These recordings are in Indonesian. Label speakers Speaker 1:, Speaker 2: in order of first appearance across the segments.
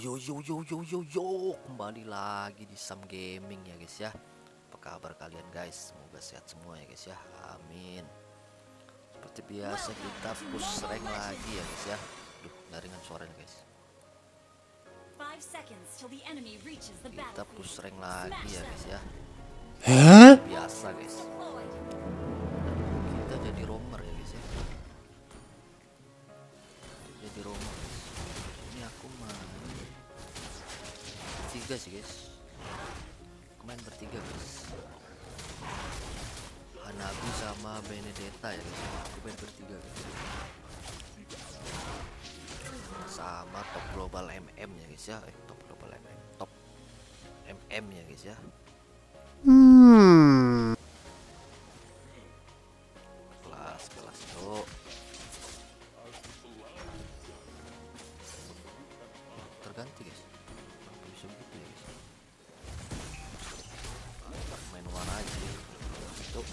Speaker 1: Yo, kembali lagi di Sam Gaming ya guys ya. Apa kabar kalian guys? Semoga sehat semua ya guys ya. Amin. Seperti biasa kita push rank lagi ya guys ya. Duh, garingan suaranya guys. Kita push rank lagi ya guys ya. Biasa guys. Kita jadi roamer ya guys ya. Jadi roamer. Ini aku main bertiga sih guys. Main bertiga guys. Hanabi sama Benedetta ya guys. Aku main bertiga guys. Sama top global MM ya guys ya. Top global MM. Top MM ya guys ya. Kelas tuh. Terganti guys. Bisa begitu ya guys. Main warna aja tuh.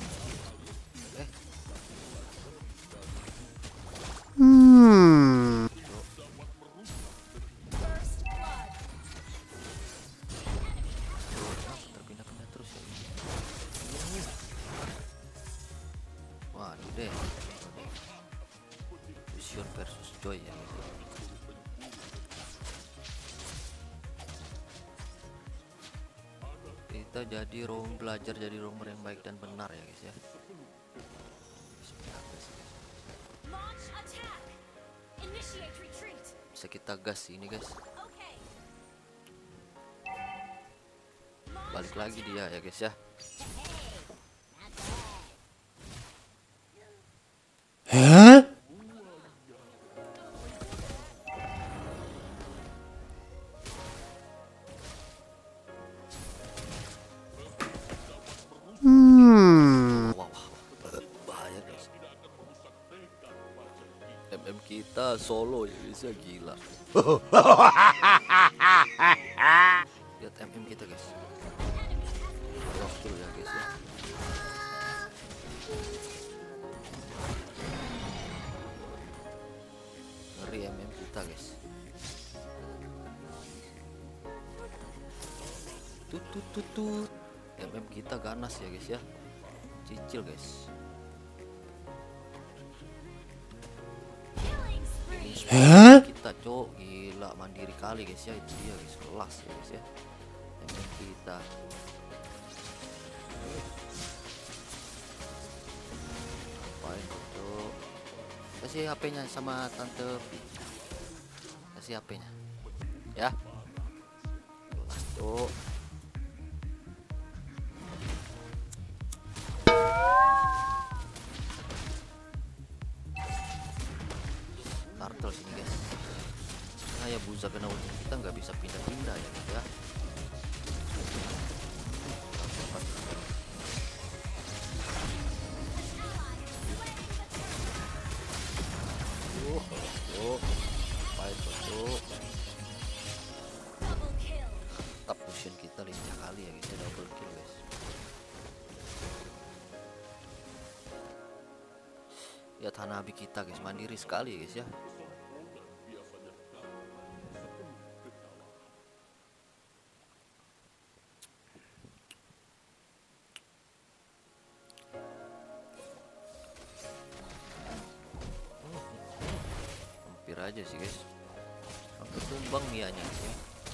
Speaker 1: Terpindah-pindah terus ya. Waduh deh. Vision versus Joy ya guys. Kita jadi belajar jadi roamer yang baik dan benar ya guys ya. Bisa kita gas ini guys. Balik lagi dia ya guys ya. Bahaya guys. MM kita solo ya guys ya, gila. Lihat MM kita guys. Waktu ya guys ya. Ngeri MM kita guys. Tut. MM kita ganas ya guys ya. Cicil guys. Kita cok, gila mandiri kali guys ya, itu dia guys, kelas ya guys ya. MM kita. Apain cok? Kasih HP-nya sama tante Pi. Kasih HP-nya. Ya. Kelas cok. Turtle sini guys. Nah ya Buza kena ulti kita nggak bisa pindah-pindah ya guys ya. Fight tuh. Tetap push kita lincah kali ya guys ya, double kill guys. Lihat Hanabi kita guys, mandiri sekali ya guys ya. Hampir aja sih guys, hampir tumbang Mianya ya.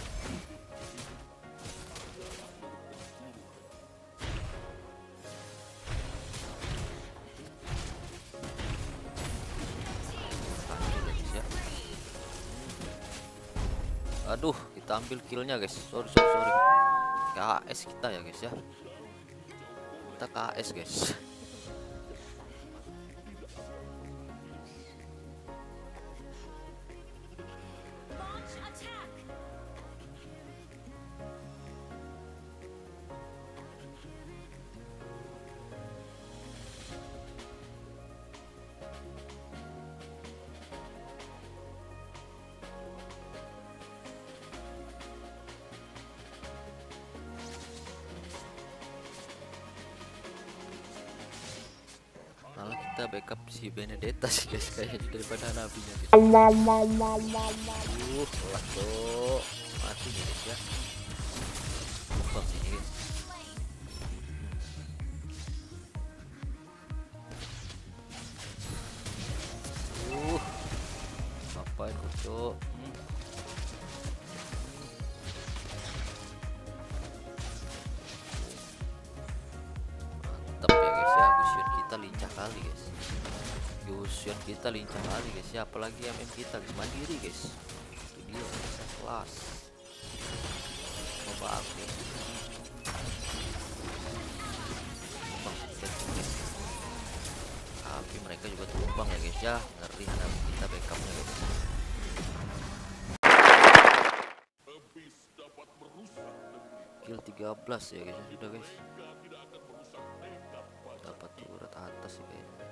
Speaker 1: Aduh, kita ambil killnya guys. Sorry. KS kita ya guys ya. Kita KS guys. kita backup si Benedetta sih guys kayaknya daripada nabinya gitu. Lah tuh mati nih guys ya. Bang sini guys. Ngapain kocok? Mantap ya guys ya, Gusion kita lincah kali guys. Gusion kita lincah kali guys ya, apalagi MM kita guys, mandiri guys. Itu dia kelas. Coba nih. Tapi mereka juga tumbang ya guys ya, ngeri ada kita backupnya guys. Kill 13 ya guys, sudah guys. Dapat turret atas sih kayaknya.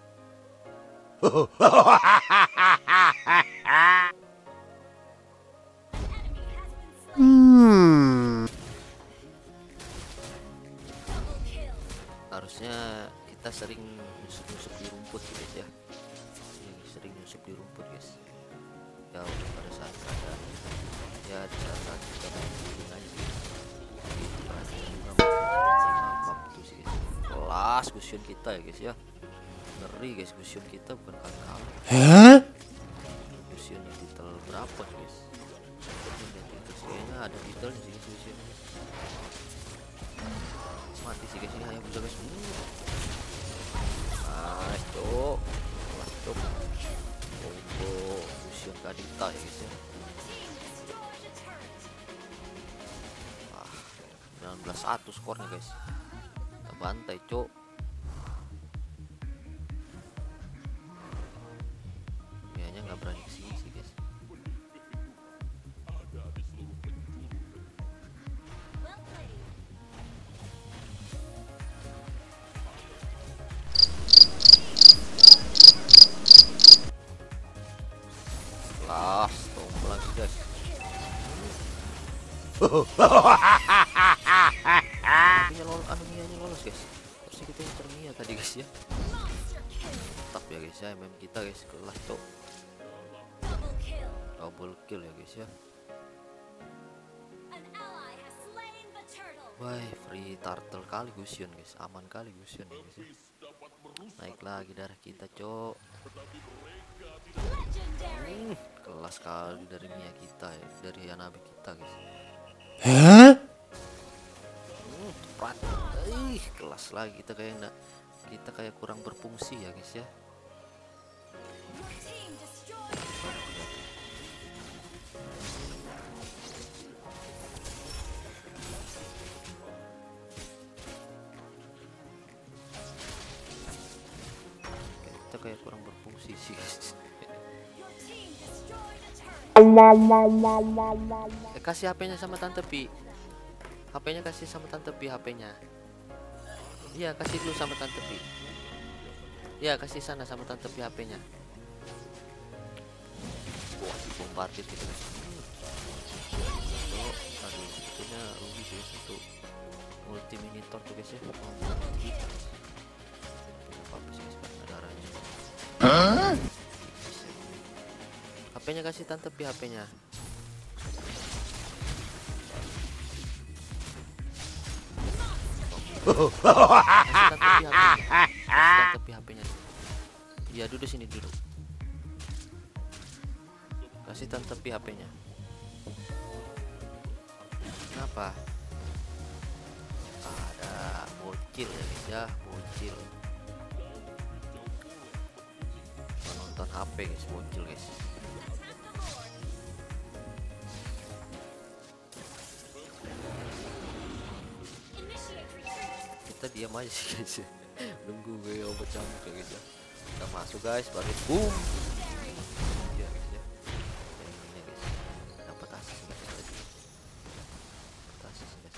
Speaker 1: Harusnya kita sering nyusup di rumput sih guys ya. Sering nyusup di rumput guys. Ya pada saat ada ya di saat kita main aja gitu. Tuh sih guys. Kelas Gusion kita ya guys ya. Ngeri guys, Gusion kita bukan kali-kali. Gusion di titel berapa guys? Kayaknya ada titelnya sih Gusion. Mati sih guys ini, ayo bisa guys. Nice cok. Kelas cok. Combo Gusion Kadita ya guys ya. 19-1 skornya guys. Kita bantai cok. Kayaknya nggak berani kesini sih guys. Kelas tombol lagi guys. Anunya lolos guys. Harusnya kita yang Mia tadi guys ya. Mantap ya guys ya, MM kita guys, kelas cok. Double kill ya guys ya. Wah, free turtle kali Gusion guys, aman kali Gusion ya guys ya. Naik lagi darah kita cok. Kelas kali dari Mia kita ya, dari Hanabi kita guys. Cepat. Kelas lagi kita kayak kurang berfungsi ya guys ya. Kita kayak kurang berfungsi sih guys. Kasih HP-nya sama Tante Pi. HP-nya kasih sama Tante Pi, HP-nya. Iya, kasih dulu sama Tante Pi. Iya, kasih sana sama Tante Pi HP-nya. Wah, dibombardir gitu guys. Aduh, itunya rugi sih untuk multi monitor tuh guys ya. Apa sih darahnya? HP-nya kasih Tante Pi HP-nya. Tante Pi HP-nya. Iya, duduk sini dulu. Kasih Tante Pi HP-nya. Kenapa? Ada bocil ya guys ya, bocil. Nonton HP guys, bocil guys. Kita diam aja sih guys ya. Nunggu gue obat camuk ya guys ya. Kita masuk guys, balik boom. Ya guys ya. Ini guys. Dapat asis guys tadi. Dapat asis guys.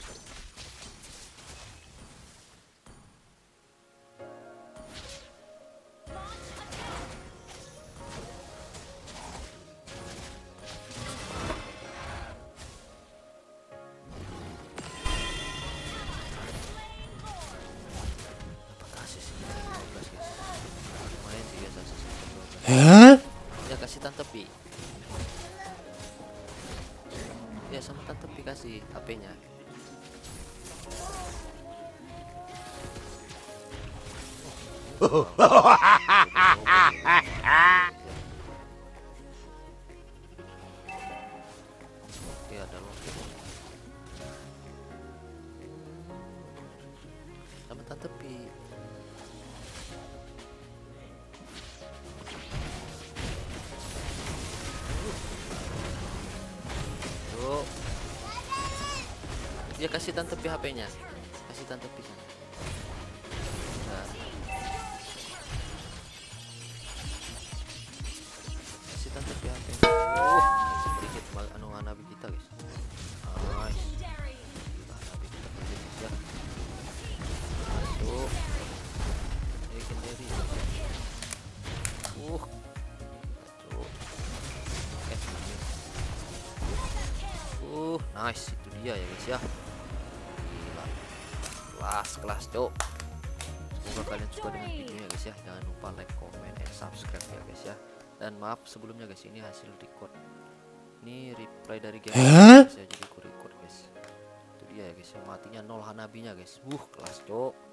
Speaker 1: Ya kasih Tante Pi. Ya sama Tante Pi kasih HP-nya. Oke, ada loket sama Tante Pi. Tuh. Dia kasih Tante Pi HP-nya. Kasih Tante Pi sana. Nah. Kasih Tante Pi HP-nya. Sedikit anu Hanabi kita, guys. Nice. Hanabi kita pergi ya. Masuk. Legendary. Masuk. Nice, itu dia ya guys ya. Gila. Kelas cok. Semoga kalian suka dengan videonya guys ya. Jangan lupa like, comment, and subscribe ya guys ya. Dan maaf sebelumnya guys, ini hasil record. Ini replay dari game guys ya, jadi aku record guys. Itu dia ya guys ya, matinya 0 Hanabinya guys. Kelas cok.